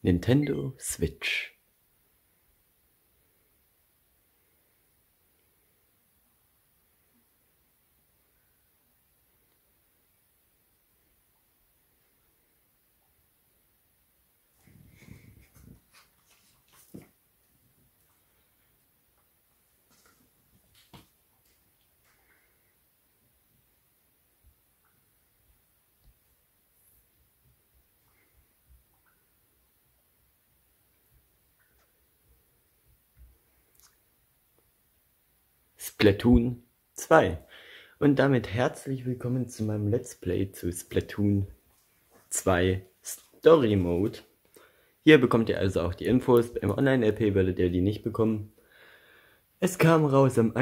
Nintendo Switch. Splatoon 2. Und damit herzlich willkommen zu meinem Let's Play zu Splatoon 2 Story Mode. Hier bekommt ihr also auch die Infos. Im Online-RP werdet ihr die nicht bekommen. Es kam raus am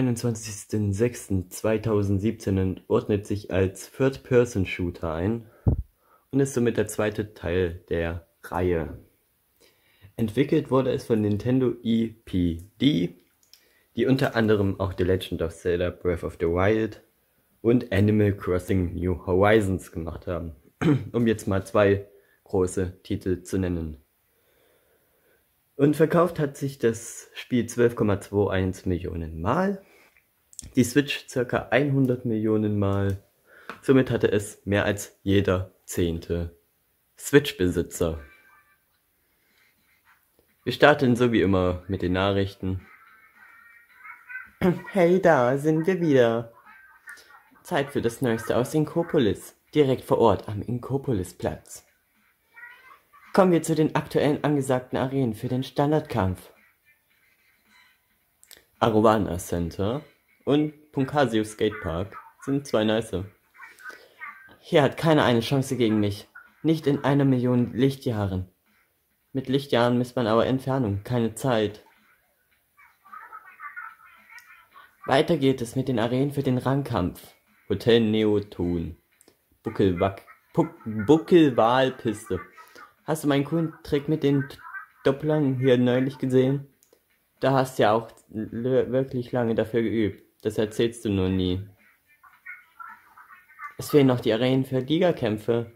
21.06.2017 und ordnet sich als Third-Person-Shooter ein und ist somit der zweite Teil der Reihe. Entwickelt wurde es von Nintendo EPD, die unter anderem auch The Legend of Zelda Breath of the Wild und Animal Crossing New Horizons gemacht haben, um jetzt mal zwei große Titel zu nennen. Und verkauft hat sich das Spiel 12,21 Millionen Mal, die Switch ca. 100 Millionen Mal, somit hatte es mehr als jeder 10. Switch-Besitzer. Wir starten so wie immer mit den Nachrichten. Hey, da sind wir wieder. Zeit für das Neueste aus Inkopolis, direkt vor Ort am Inkopolis-Platz. Kommen wir zu den aktuellen angesagten Arenen für den Standardkampf. Arowana Center und Punkasio Skatepark sind zwei nice. Hier hat keiner eine Chance gegen mich, nicht in 1 Million Lichtjahren. Mit Lichtjahren misst man aber Entfernung, keine Zeit. Weiter geht es mit den Arenen für den Rangkampf. Hotel Neotun. Buckelwalpiste. Hast du meinen coolen Trick mit den Dopplern hier neulich gesehen? Da hast du ja auch wirklich lange dafür geübt. Das erzählst du nur nie. Es fehlen noch die Arenen für Ligakämpfe.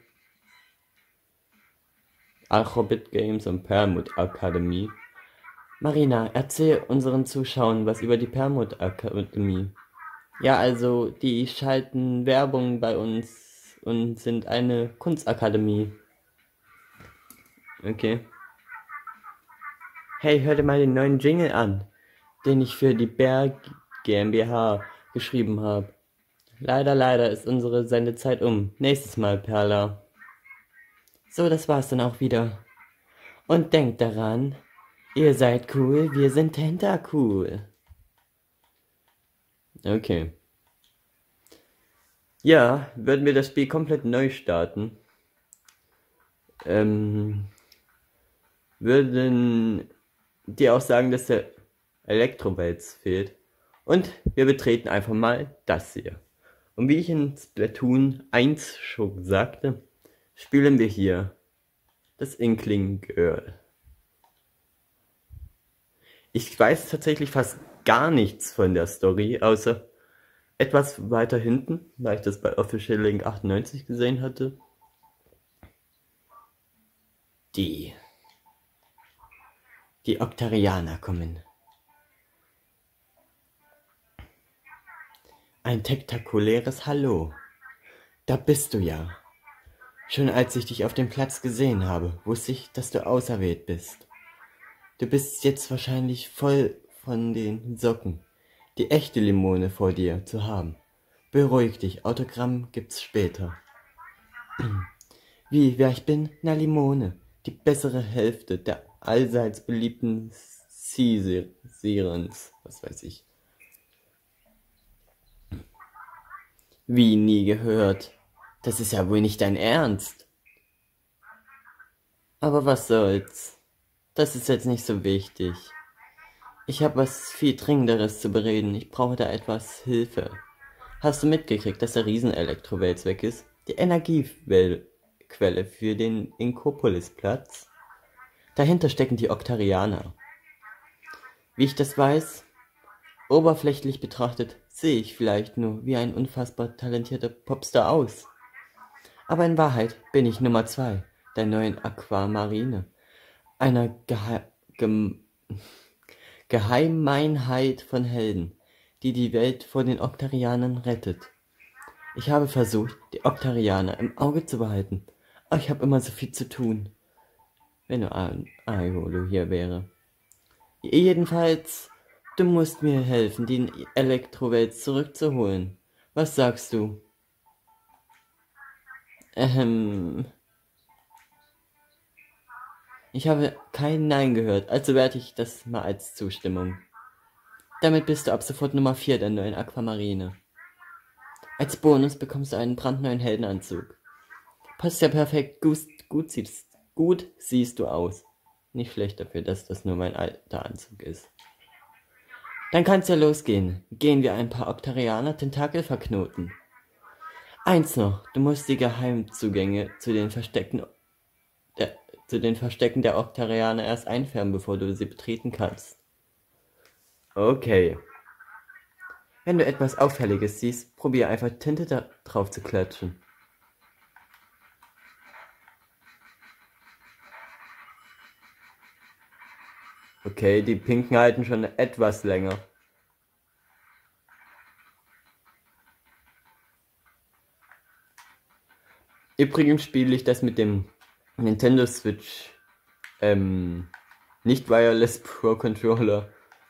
Alphabet Games und Permut Academy. Marina, erzähl unseren Zuschauern was über die Permut Academy. Ja, also, die schalten Werbung bei uns und sind eine Kunstakademie. Okay. Hey, hör dir mal den neuen Jingle an, den ich für die Bär GmbH geschrieben habe. Leider ist unsere Sendezeit um. Nächstes Mal, Perla. So, das war's dann auch wieder. Und denkt daran, ihr seid cool, wir sind Tentacool. Okay. Ja, würden wir das Spiel komplett neu starten, würden die auch sagen, dass der Elektrowälz fehlt. Und wir betreten einfach mal das hier. Und wie ich in Splatoon 1 schon sagte, spielen wir hier das Inkling Girl. Ich weiß tatsächlich fast gar nichts von der Story, außer etwas weiter hinten, weil ich das bei Official Link 98 gesehen hatte. Die Octarianer kommen. Ein tektakuläres Hallo. Da bist du ja. Schon als ich dich auf dem Platz gesehen habe, wusste ich, dass du auserwählt bist. Du bist jetzt wahrscheinlich voll von den Socken, die echte Limone vor dir zu haben. Beruhig dich, Autogramm gibt's später. Wie, wer ich bin? Na, Limone, die bessere Hälfte der allseits beliebten Sirens, was weiß ich. Wie, nie gehört? Das ist ja wohl nicht dein Ernst. Aber was soll's? Das ist jetzt nicht so wichtig. Ich habe was viel Dringenderes zu bereden. Ich brauche da etwas Hilfe. Hast du mitgekriegt, dass der Riesenelektrowälz weg ist? Die Energiequelle für den Inkopolis-Platz? Dahinter stecken die Octarianer. Wie ich das weiß, oberflächlich betrachtet, sehe ich vielleicht nur wie ein unfassbar talentierter Popstar aus. Aber in Wahrheit bin ich Nummer 2 der neuen Aquamarine. einer Geheimeinheit von Helden, die die Welt vor den Octarianern rettet. Ich habe versucht, die Octarianer im Auge zu behalten, aber ich habe immer so viel zu tun. Wenn nur Aiolo hier wäre. Jedenfalls, du musst mir helfen, die Elektrowelt zurückzuholen. Was sagst du? Ich habe kein Nein gehört, also werte ich das mal als Zustimmung. Damit bist du ab sofort Nummer 4 der neuen Aquamarine. Als Bonus bekommst du einen brandneuen Heldenanzug. Passt ja perfekt, gut siehst du aus. Nicht schlecht dafür, dass das nur mein alter Anzug ist. Dann kann's ja losgehen. Gehen wir ein paar Octarianer Tentakel verknoten. Eins noch, du musst die Geheimzugänge zu den Verstecken der Octarianer erst einfärben, bevor du sie betreten kannst. Okay. Wenn du etwas Auffälliges siehst, probier einfach Tinte da drauf zu klatschen. Okay, die Pinken halten schon etwas länger. Übrigens spiele ich das mit dem Nintendo Switch nicht Wireless Pro Controller.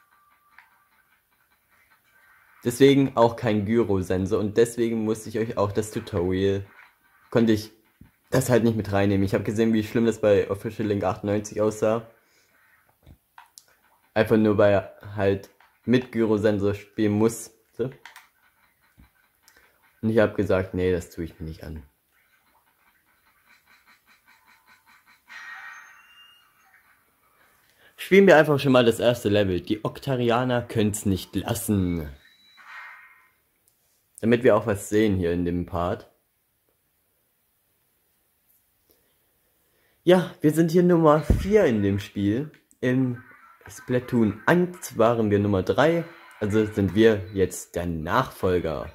Deswegen auch kein Gyrosensor und deswegen musste ich euch auch das Tutorial, konnte ich das halt nicht mit reinnehmen. Ich habe gesehen, wie schlimm das bei Official Link 98 aussah. Einfach nur, weil er halt mit Gyrosensor spielen musste. Und ich habe gesagt, nee, das tue ich mir nicht an. Spielen wir einfach schon mal das erste Level. Die Octarianer können's nicht lassen. Damit wir auch was sehen hier in dem Part. Ja, wir sind hier Nummer 4 in dem Spiel. Im Splatoon 1 waren wir Nummer 3. Also sind wir jetzt der Nachfolger.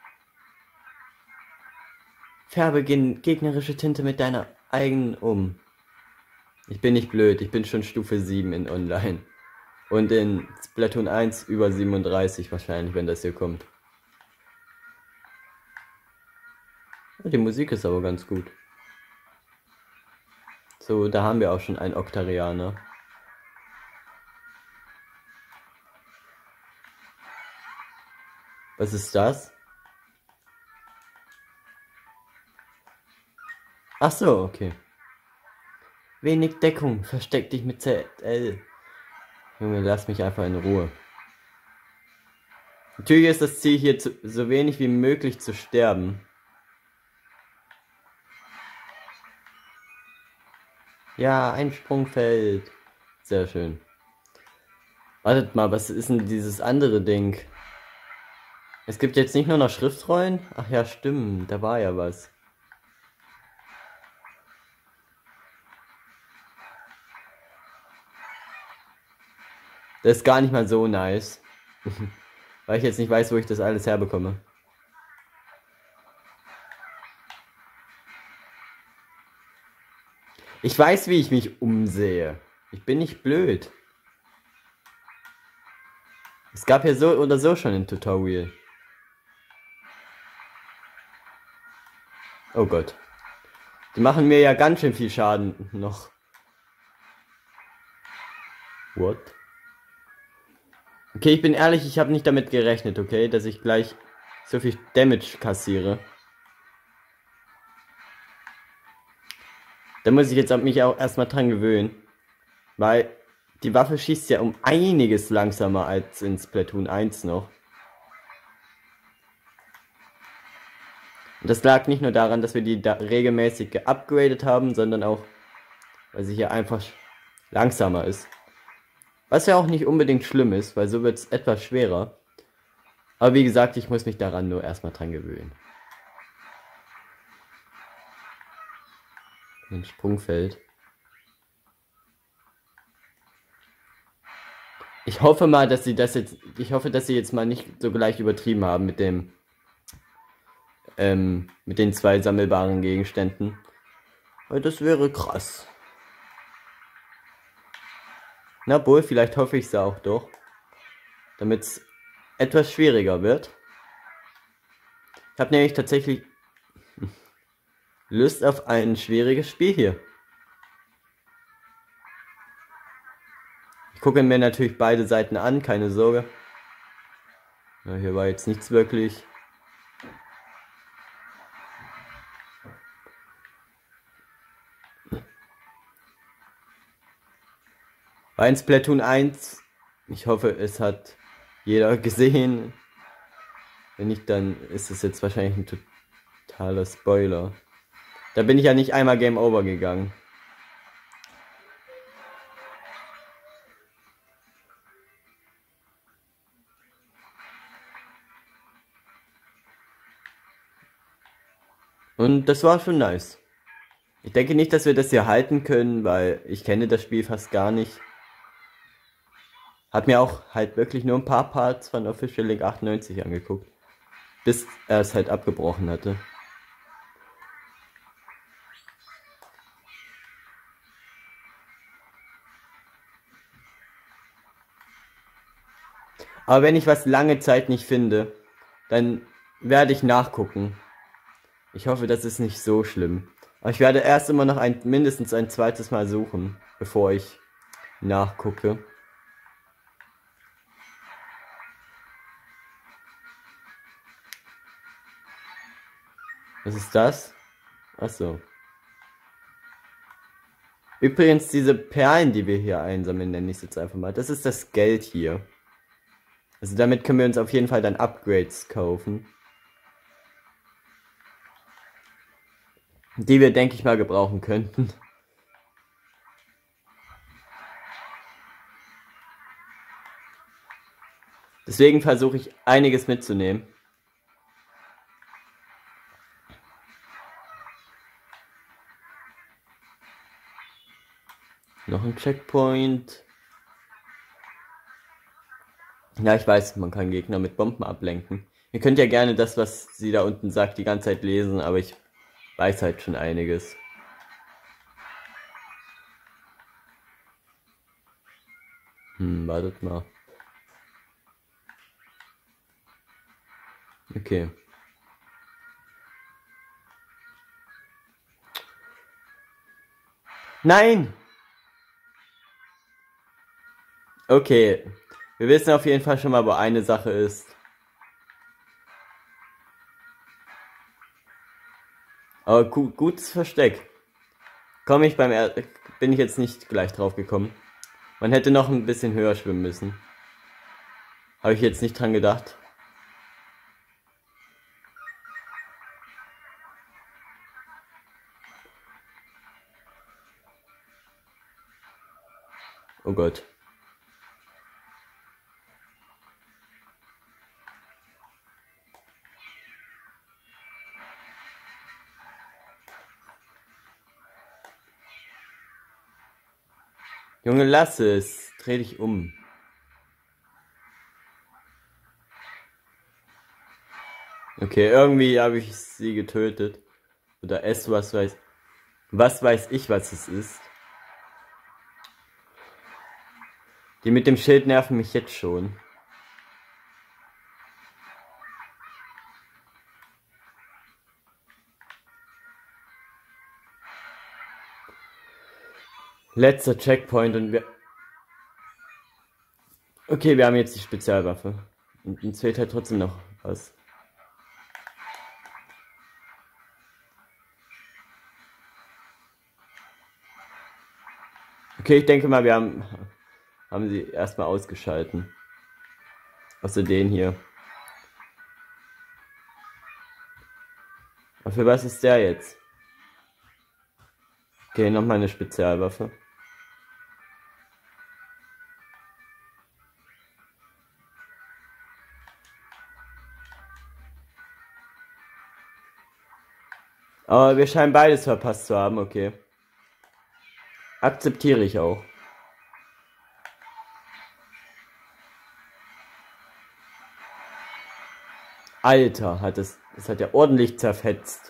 Färbe gegnerische Tinte mit deiner eigenen um. Ich bin nicht blöd, ich bin schon Stufe 7 in Online. Und in Splatoon 1 über 37 wahrscheinlich, wenn das hier kommt. Die Musik ist aber ganz gut. So, da haben wir auch schon einen Octarianer. Was ist das? Ach so, okay. Wenig Deckung, versteck dich mit ZL. Junge, lass mich einfach in Ruhe. Natürlich ist das Ziel hier so wenig wie möglich zu sterben. Ja, ein Sprungfeld. Sehr schön. Wartet mal, was ist denn dieses andere Ding? Es gibt jetzt nicht nur noch Schriftrollen? Ach ja, stimmt, da war ja was. Das ist gar nicht mal so nice. Weil ich jetzt nicht weiß, wo ich das alles herbekomme. Ich weiß, wie ich mich umsehe. Ich bin nicht blöd. Es gab ja so oder so schon ein Tutorial. Oh Gott. Die machen mir ja ganz schön viel Schaden noch. What? Okay, ich bin ehrlich, ich habe nicht damit gerechnet, okay, dass ich gleich so viel Damage kassiere. Da muss ich jetzt mich auch erstmal dran gewöhnen. Weil die Waffe schießt ja um einiges langsamer als in Splatoon 1 noch. Und das lag nicht nur daran, dass wir die da regelmäßig geupgradet haben, sondern auch, weil sie hier einfach langsamer ist. Was ja auch nicht unbedingt schlimm ist, weil so wird es etwas schwerer. Aber wie gesagt, ich muss mich daran nur erstmal dran gewöhnen. Ein Sprungfeld. Ich hoffe mal, dass sie das jetzt. Ich hoffe, dass sie jetzt mal nicht so gleich übertrieben haben mit dem. Mit den 2 sammelbaren Gegenständen. Weil das wäre krass. Na wohl, vielleicht hoffe ich es auch doch. Damit es etwas schwieriger wird. Ich habe nämlich tatsächlich Lust auf ein schwieriges Spiel hier. Ich gucke mir natürlich beide Seiten an, keine Sorge. Ja, hier war jetzt nichts wirklich. War in Splatoon 1. Ich hoffe, es hat jeder gesehen. Wenn nicht, dann ist es jetzt wahrscheinlich ein totaler Spoiler. Da bin ich ja nicht einmal Game Over gegangen. Und das war schon nice. Ich denke nicht, dass wir das hier halten können, weil ich kenne das Spiel fast gar nicht. Hab mir auch halt wirklich nur ein paar Parts von Official Link 98 angeguckt. Bis er es halt abgebrochen hatte. Aber wenn ich was lange Zeit nicht finde, dann werde ich nachgucken. Ich hoffe, das ist nicht so schlimm. Aber ich werde erst immer noch mindestens ein zweites Mal suchen, bevor ich nachgucke. Was ist das? Achso. Übrigens, diese Perlen, die wir hier einsammeln, nenne ich es jetzt einfach mal. Das ist das Geld hier. Also damit können wir uns auf jeden Fall dann Upgrades kaufen. Die wir, denke ich mal, gebrauchen könnten. Deswegen versuche ich einiges mitzunehmen. Noch ein Checkpoint. Ja, ich weiß, man kann Gegner mit Bomben ablenken. Ihr könnt ja gerne das, was sie da unten sagt, die ganze Zeit lesen, aber ich weiß halt schon einiges. Wartet mal. Okay. Nein! Okay. Wir wissen auf jeden Fall schon mal, wo eine Sache ist. Aber gutes Versteck. Bin ich jetzt nicht gleich drauf gekommen. Man hätte noch ein bisschen höher schwimmen müssen. Habe ich jetzt nicht dran gedacht. Oh Gott. Junge, lass es. Dreh dich um. Okay, irgendwie habe ich sie getötet. Oder es, was weiß ich, was es ist. Die mit dem Schild nerven mich jetzt schon. Letzter Checkpoint und wir... Okay, wir haben jetzt die Spezialwaffe. Und uns fehlt halt trotzdem noch was. Okay, ich denke mal, wir haben sie erstmal ausgeschalten. Außer den hier. Aber für was ist der jetzt? Okay, nochmal eine Spezialwaffe. Aber wir scheinen beides verpasst zu haben, okay. Akzeptiere ich auch. Alter, es hat ja ordentlich zerfetzt.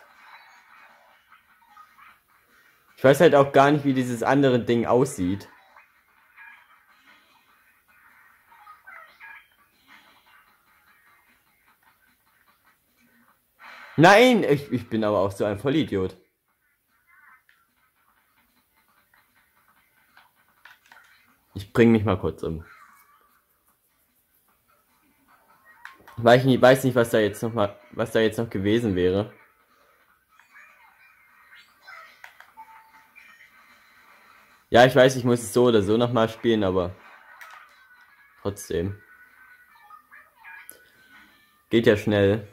Ich weiß halt auch gar nicht, wie dieses andere Ding aussieht. Nein, ich bin aber auch so ein Vollidiot. Ich bring mich mal kurz um. Ich weiß nicht, was da jetzt noch gewesen wäre. Ja, ich weiß, ich muss es so oder so nochmal spielen, aber trotzdem. Geht ja schnell.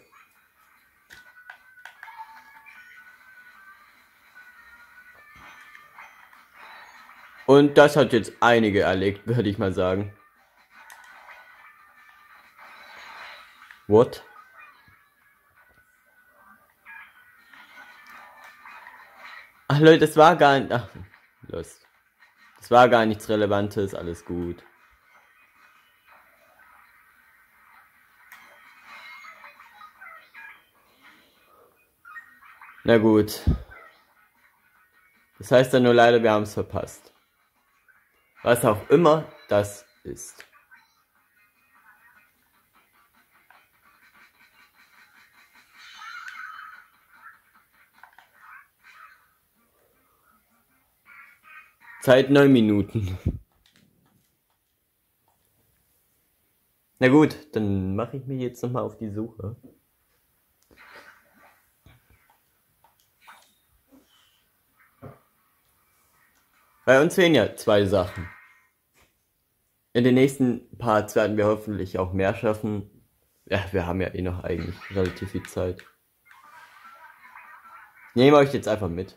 Und das hat jetzt einige erlegt, würde ich mal sagen. What? Ach Leute, das war gar nicht... Ach, los. Das war gar nichts Relevantes, alles gut. Na gut. Das heißt dann nur leider, wir haben es verpasst. Was auch immer das ist. Zeit 9 Minuten. Na gut, dann mache ich mich jetzt nochmal auf die Suche. Bei uns fehlen ja 2 Sachen. In den nächsten Parts werden wir hoffentlich auch mehr schaffen. Ja, wir haben ja eh noch eigentlich relativ viel Zeit. Nehme euch jetzt einfach mit.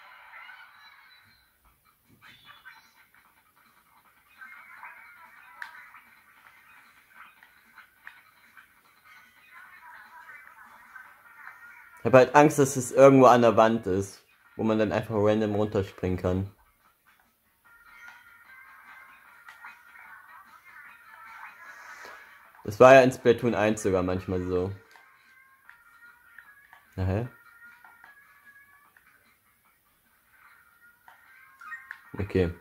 Ich habe halt Angst, dass es irgendwo an der Wand ist, wo man dann einfach random runterspringen kann. Das war ja in Splatoon 1 sogar manchmal so. Na hä? Okay.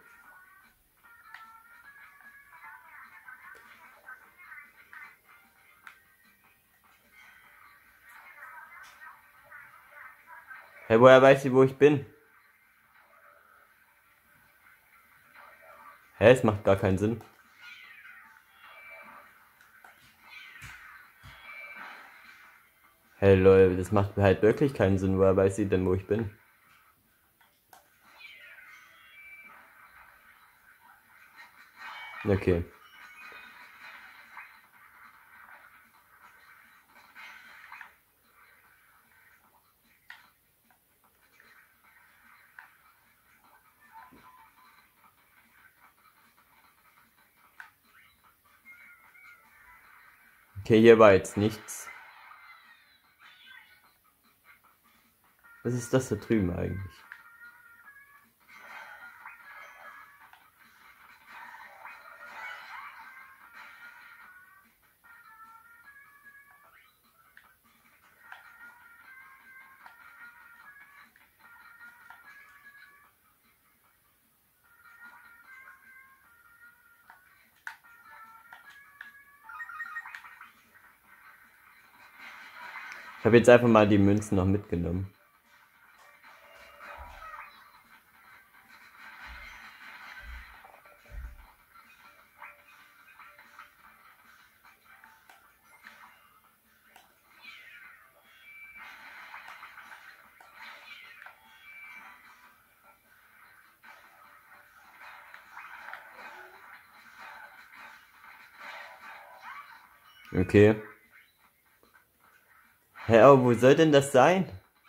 Hä, woher weiß sie, wo ich bin? Hä, es macht gar keinen Sinn. Hey lol, das macht halt wirklich keinen Sinn. Woher weiß sie denn, wo ich bin? Okay. Okay, hier war jetzt nichts. Was ist das da drüben eigentlich? Ich habe jetzt einfach mal die Münzen noch mitgenommen. Okay. Hä, aber wo soll denn das sein?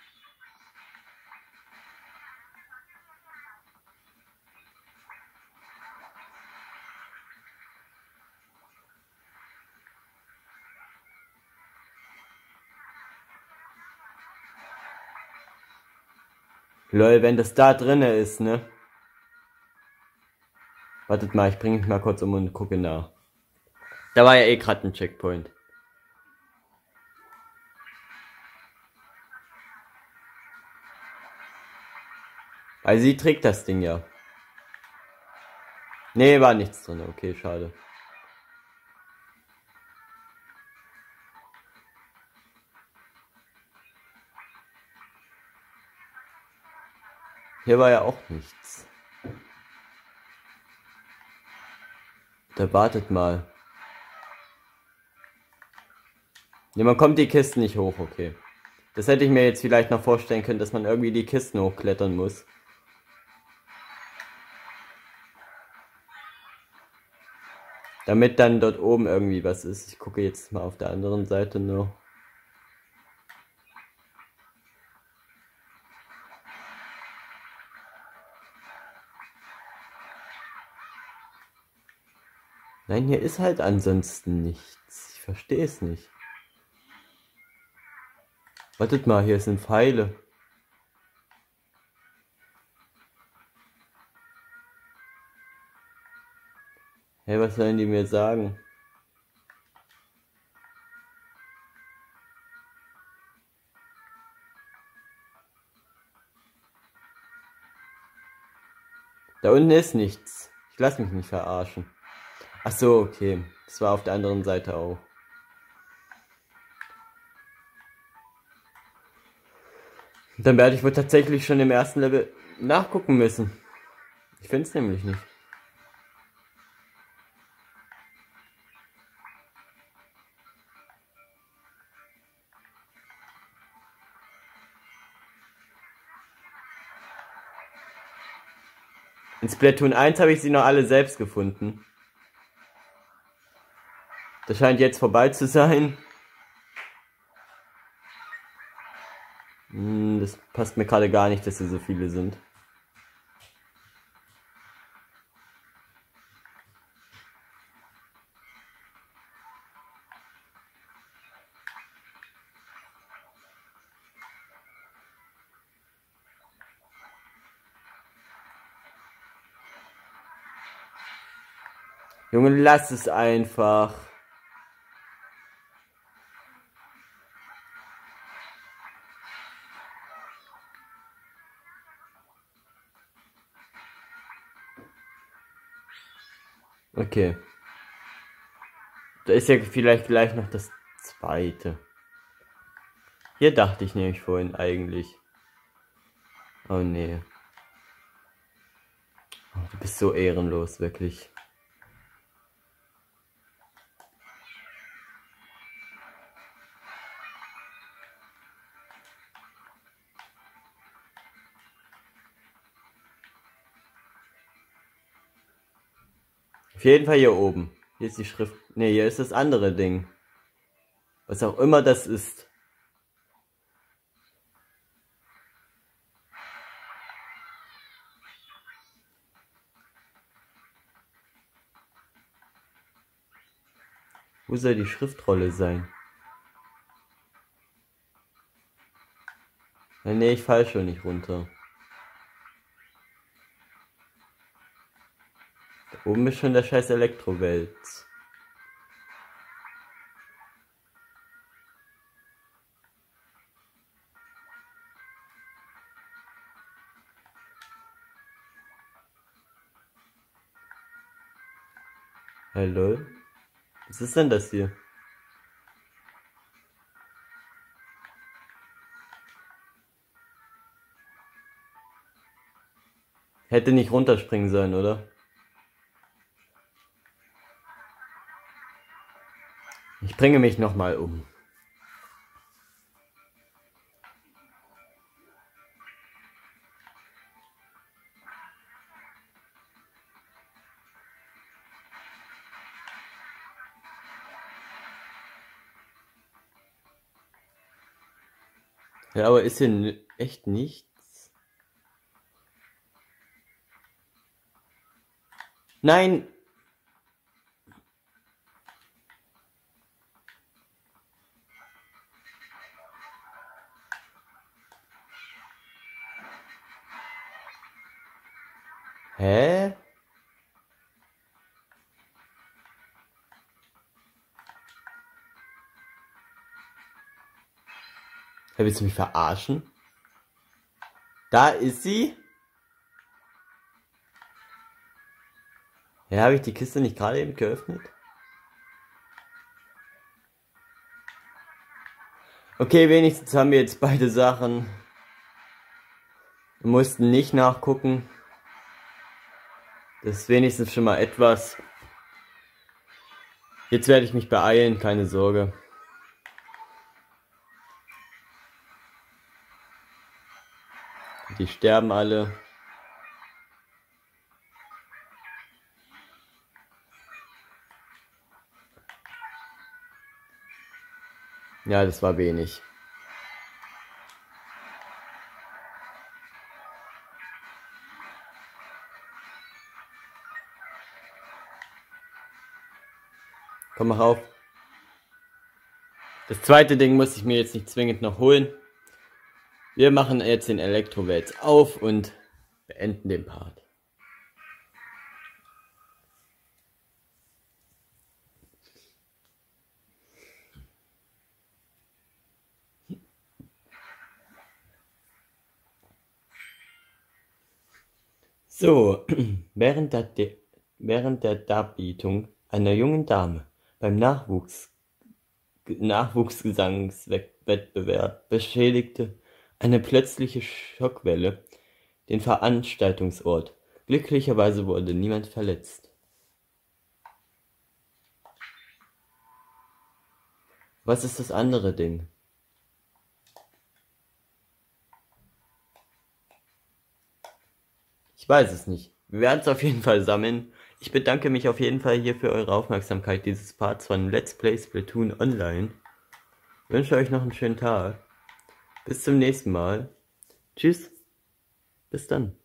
Lol, wenn das da drinne ist, ne? Wartet mal, ich bringe mich mal kurz um und gucke nach. Da war ja eh gerade ein Checkpoint. Weil sie trägt das Ding ja. Nee, war nichts drin. Okay, schade. Hier war ja auch nichts. Da wartet mal. Ja, man kommt die Kisten nicht hoch, okay. Das hätte ich mir jetzt vielleicht noch vorstellen können, dass man irgendwie die Kisten hochklettern muss. Damit dann dort oben irgendwie was ist. Ich gucke jetzt mal auf der anderen Seite noch. Nein, hier ist halt ansonsten nichts. Ich verstehe es nicht. Wartet mal, hier sind Pfeile. Hey, was sollen die mir sagen? Da unten ist nichts. Ich lasse mich nicht verarschen. Ach so, okay. Das war auf der anderen Seite auch. Dann werde ich wohl tatsächlich schon im ersten Level nachgucken müssen. Ich finde es nämlich nicht. In Splatoon 1 habe ich sie noch alle selbst gefunden. Das scheint jetzt vorbei zu sein. Das passt mir gerade gar nicht, dass hier so viele sind. Junge, lass es einfach. Okay. Da ist ja vielleicht gleich noch das zweite. Hier dachte ich nämlich vorhin eigentlich. Oh nee. Oh, du bist so ehrenlos, wirklich. Auf jeden Fall hier oben. Hier ist die Schrift. Ne, hier ist das andere Ding. Was auch immer das ist. Wo soll die Schriftrolle sein? Ja, nee, ich fall schon nicht runter. Da oben ist schon der scheiß Elektrowälz. Hallo? Was ist denn das hier? Hätte nicht runterspringen sollen, oder? Ich bringe mich nochmal um. Ja, aber ist hier echt nichts? Nein! Hä? Willst du mich verarschen? Da ist sie. Ja, habe ich die Kiste nicht gerade eben geöffnet? Okay, wenigstens haben wir jetzt beide Sachen. Wir mussten nicht nachgucken. Das ist wenigstens schon mal etwas. Jetzt werde ich mich beeilen, keine Sorge. Die sterben alle. Ja, das war wenig. Komm, mach auf. Das zweite Ding muss ich mir jetzt nicht zwingend noch holen. Wir machen jetzt den Elektrowälz auf und beenden den Part. So, während der Darbietung einer jungen Dame beim Nachwuchsgesangswettbewerb beschädigte eine plötzliche Schockwelle den Veranstaltungsort. Glücklicherweise wurde niemand verletzt. Was ist das andere Ding? Ich weiß es nicht. Wir werden es auf jeden Fall sammeln. Ich bedanke mich auf jeden Fall hier für eure Aufmerksamkeit dieses Parts von Let's Play Splatoon Online. Ich wünsche euch noch einen schönen Tag. Bis zum nächsten Mal. Tschüss. Bis dann.